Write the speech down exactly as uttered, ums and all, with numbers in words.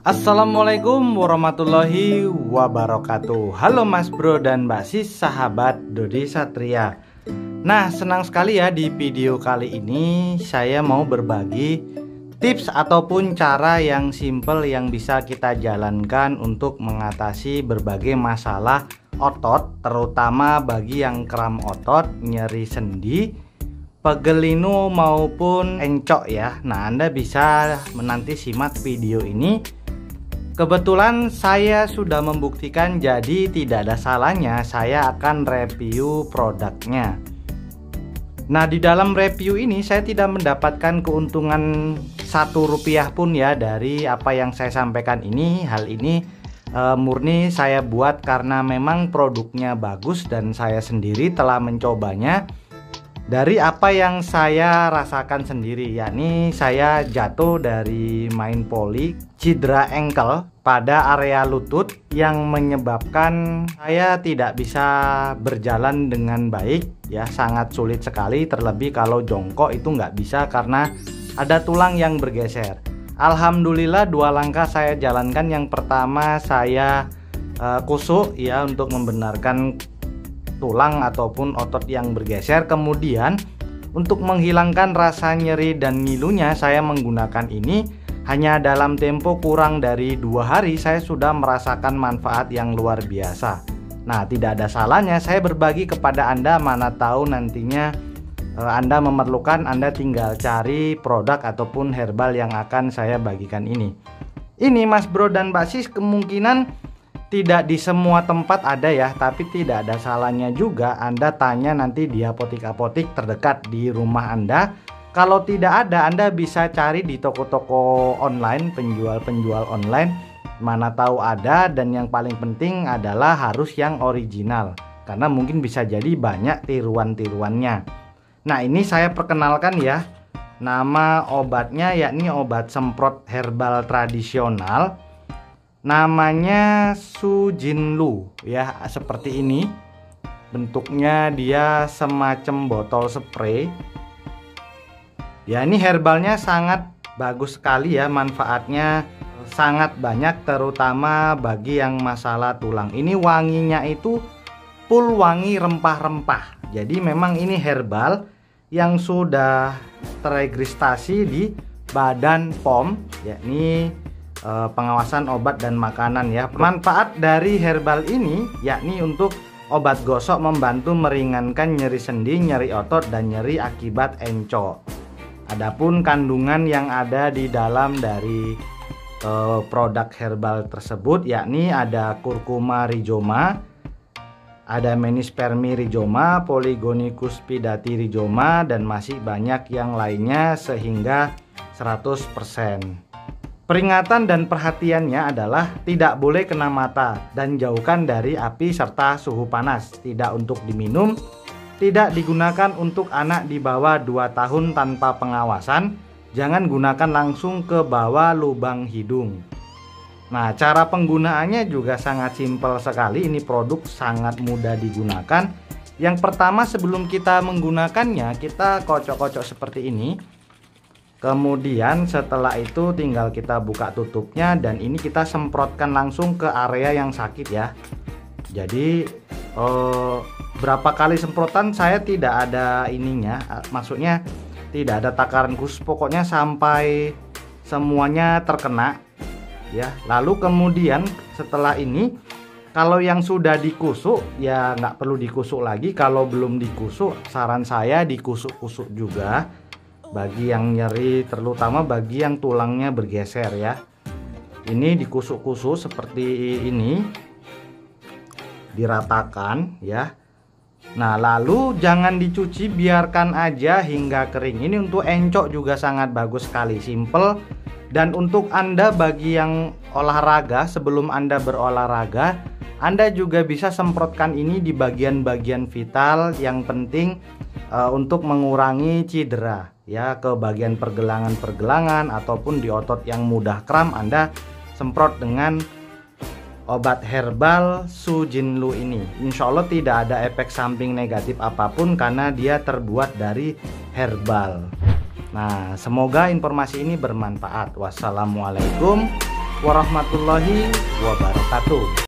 Assalamualaikum warahmatullahi wabarakatuh. Halo Mas Bro dan Mbak Sis, sahabat Dodi Satria. Nah, senang sekali ya di video kali ini saya mau berbagi tips ataupun cara yang simple yang bisa kita jalankan untuk mengatasi berbagai masalah otot, terutama bagi yang kram otot, nyeri sendi, pegel linu maupun encok ya. Nah, Anda bisa menanti simak video ini. Kebetulan saya sudah membuktikan, jadi tidak ada salahnya saya akan review produknya. Nah, di dalam review ini saya tidak mendapatkan keuntungan satu rupiah pun ya dari apa yang saya sampaikan ini. Hal ini e, murni saya buat karena memang produknya bagus dan saya sendiri telah mencobanya dari apa yang saya rasakan sendiri, yakni saya jatuh dari main poli, cedera ankle pada area lutut yang menyebabkan saya tidak bisa berjalan dengan baik ya, sangat sulit sekali, terlebih kalau jongkok itu nggak bisa karena ada tulang yang bergeser. Alhamdulillah dua langkah saya jalankan. Yang pertama saya uh, kusuk ya untuk membenarkan tulang ataupun otot yang bergeser. Kemudian untuk menghilangkan rasa nyeri dan ngilunya saya menggunakan ini. Hanya dalam tempo kurang dari dua hari saya sudah merasakan manfaat yang luar biasa. Nah, tidak ada salahnya saya berbagi kepada Anda, mana tahu nantinya eh, Anda memerlukan, Anda tinggal cari produk ataupun herbal yang akan saya bagikan ini. Ini Mas Bro dan Mbak Sis, kemungkinan tidak di semua tempat ada ya, tapi tidak ada salahnya juga Anda tanya nanti di apotik-apotik terdekat di rumah Anda. Kalau tidak ada, Anda bisa cari di toko-toko online, penjual-penjual online, mana tahu ada. Dan yang paling penting adalah harus yang original, karena mungkin bisa jadi banyak tiruan-tiruannya. Nah, ini saya perkenalkan ya, nama obatnya yakni obat semprot herbal tradisional. Namanya Sujinlu ya, seperti ini bentuknya, dia semacam botol spray ya. Ini herbalnya sangat bagus sekali ya, manfaatnya sangat banyak terutama bagi yang masalah tulang. Ini wanginya itu full wangi rempah-rempah, jadi memang ini herbal yang sudah teregistrasi di Badan P O M, yakni pengawasan obat dan makanan ya. Manfaat dari herbal ini yakni untuk obat gosok, membantu meringankan nyeri sendi, nyeri otot, dan nyeri akibat encok. Adapun kandungan yang ada di dalam dari uh, produk herbal tersebut yakni ada kurkuma rhizoma, ada menispermi rhizoma, polygonicus pidati rhizoma, dan masih banyak yang lainnya sehingga seratus persen. Peringatan dan perhatiannya adalah tidak boleh kena mata dan jauhkan dari api serta suhu panas. Tidak untuk diminum, tidak digunakan untuk anak di bawah dua tahun tanpa pengawasan. Jangan gunakan langsung ke bawah lubang hidung. Nah, cara penggunaannya juga sangat simpel sekali. Ini produk sangat mudah digunakan. Yang pertama, sebelum kita menggunakannya, kita kocok-kocok seperti ini. Kemudian setelah itu tinggal kita buka tutupnya dan ini kita semprotkan langsung ke area yang sakit ya. Jadi eh, berapa kali semprotan saya tidak ada ininya, maksudnya tidak ada takaran khusus, pokoknya sampai semuanya terkena ya. Lalu kemudian setelah ini kalau yang sudah dikusuk ya nggak perlu dikusuk lagi. Kalau belum dikusuk, saran saya dikusuk-kusuk juga bagi yang nyeri, terutama bagi yang tulangnya bergeser ya. Ini dikusuk-kusuk seperti ini, diratakan ya. Nah, lalu jangan dicuci, biarkan aja hingga kering. Ini untuk encok juga sangat bagus sekali, simple. Dan untuk Anda bagi yang olahraga, sebelum Anda berolahraga, Anda juga bisa semprotkan ini di bagian-bagian vital yang penting uh, untuk mengurangi cedera ya, ke bagian pergelangan-pergelangan ataupun di otot yang mudah kram. Anda semprot dengan obat herbal Sujinlu ini. Insya Allah tidak ada efek samping negatif apapun karena dia terbuat dari herbal. Nah, semoga informasi ini bermanfaat. Wassalamualaikum warahmatullahi wabarakatuh.